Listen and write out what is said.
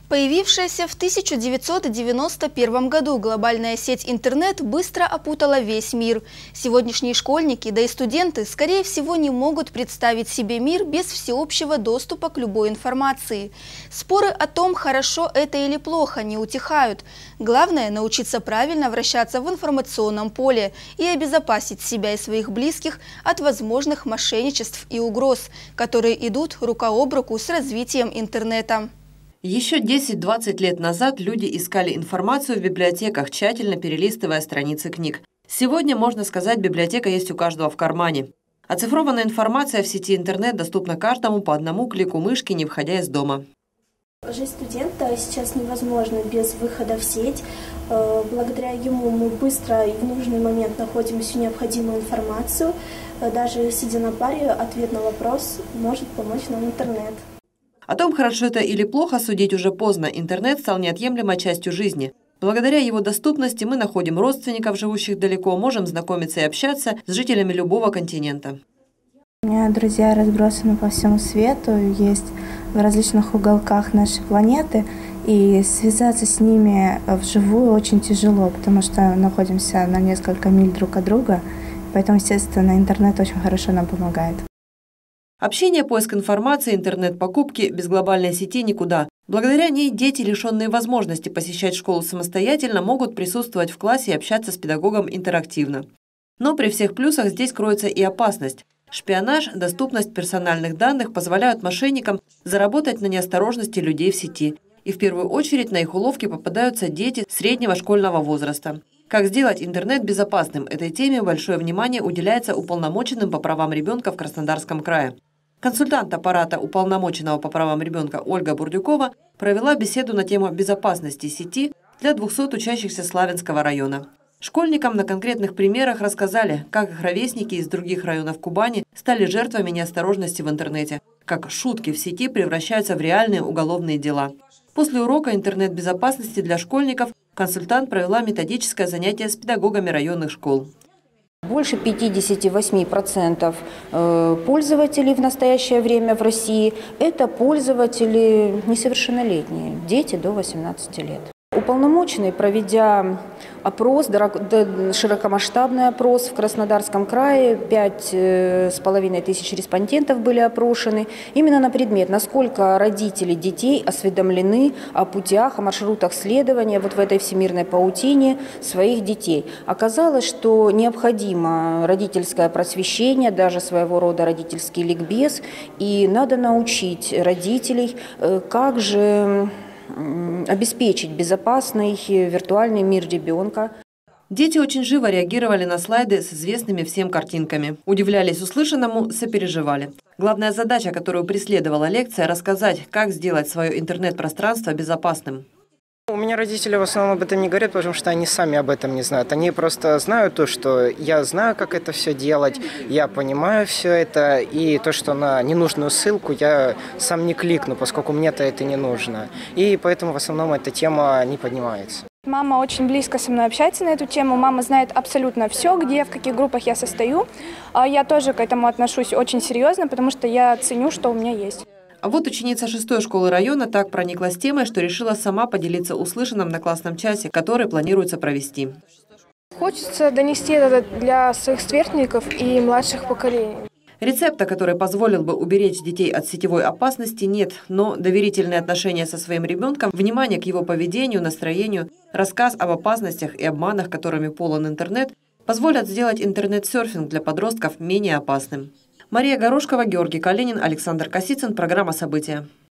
Появившаяся в 1991 году глобальная сеть интернет быстро опутала весь мир. Сегодняшние школьники, да и студенты, скорее всего, не могут представить себе мир без всеобщего доступа к любой информации. Споры о том, хорошо это или плохо, не утихают. Главное – научиться правильно вращаться в информационном поле и обезопасить себя и своих близких от возможных мошенничеств и угроз, которые идут рука об руку с развитием интернета. Еще 10-20 лет назад люди искали информацию в библиотеках, тщательно перелистывая страницы книг. Сегодня, можно сказать, библиотека есть у каждого в кармане. Оцифрованная информация в сети интернет доступна каждому по одному клику мышки, не выходя из дома. Жизнь студента сейчас невозможна без выхода в сеть. Благодаря ему мы быстро и в нужный момент находим всю необходимую информацию. Даже сидя на паре, ответ на вопрос может помочь нам интернет. О том, хорошо это или плохо, судить уже поздно. Интернет стал неотъемлемой частью жизни. Благодаря его доступности мы находим родственников, живущих далеко, можем знакомиться и общаться с жителями любого континента. У меня друзья разбросаны по всему свету, есть в различных уголках нашей планеты. И связаться с ними вживую очень тяжело, потому что находимся на несколько миль друг от друга. Поэтому, естественно, интернет очень хорошо нам помогает. Общение, поиск информации, интернет-покупки без глобальной сети никуда. Благодаря ней дети, лишенные возможности посещать школу самостоятельно, могут присутствовать в классе и общаться с педагогом интерактивно. Но при всех плюсах здесь кроется и опасность. Шпионаж, доступность персональных данных позволяют мошенникам заработать на неосторожности людей в сети. И в первую очередь на их уловки попадаются дети среднего школьного возраста. Как сделать интернет безопасным? Этой теме большое внимание уделяется уполномоченным по правам ребенка в Краснодарском крае. Консультант аппарата уполномоченного по правам ребенка Ольга Бурдюкова провела беседу на тему безопасности сети для 200 учащихся Славянского района. Школьникам на конкретных примерах рассказали, как их ровесники из других районов Кубани стали жертвами неосторожности в интернете, как шутки в сети превращаются в реальные уголовные дела. После урока интернет-безопасности для школьников консультант провела методическое занятие с педагогами районных школ. Больше 58% пользователей в настоящее время в России – это пользователи несовершеннолетние, дети до 18 лет. Уполномоченный, проведя опрос, широкомасштабный опрос в Краснодарском крае, 5500 респондентов были опрошены, именно на предмет, насколько родители детей осведомлены о путях, о маршрутах следования вот в этой всемирной паутине своих детей. Оказалось, что необходимо родительское просвещение, даже своего рода родительский ликбез, и надо научить родителей, как же обеспечить безопасный виртуальный мир ребенка. Дети очень живо реагировали на слайды с известными всем картинками. Удивлялись услышанному, сопереживали. Главная задача, которую преследовала лекция – рассказать, как сделать свое интернет-пространство безопасным. У меня родители в основном об этом не говорят, потому что они сами об этом не знают. Они просто знают то, что я знаю, как это все делать, я понимаю все это, и то, что на ненужную ссылку я сам не кликну, поскольку мне-то это не нужно. И поэтому в основном эта тема не поднимается. Мама очень близко со мной общается на эту тему. Мама знает абсолютно все, где, в каких группах я состою. Я тоже к этому отношусь очень серьезно, потому что я ценю, что у меня есть. А вот ученица 6-й школы района так прониклась темой, что решила сама поделиться услышанным на классном часе, который планируется провести. Хочется донести это для своих сверстников и младших поколений. Рецепта, который позволил бы уберечь детей от сетевой опасности, нет, но доверительные отношения со своим ребенком, внимание к его поведению, настроению, рассказ об опасностях и обманах, которыми полон интернет, позволят сделать интернет-серфинг для подростков менее опасным. Мария Горошкова, Георгий Калинин, Александр Косицын. Программа «События».